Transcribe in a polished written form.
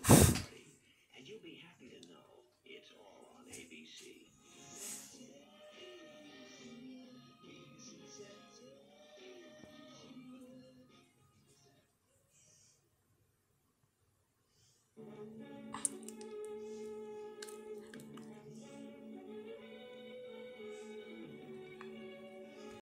And you'll be happy to know it's all on ABC.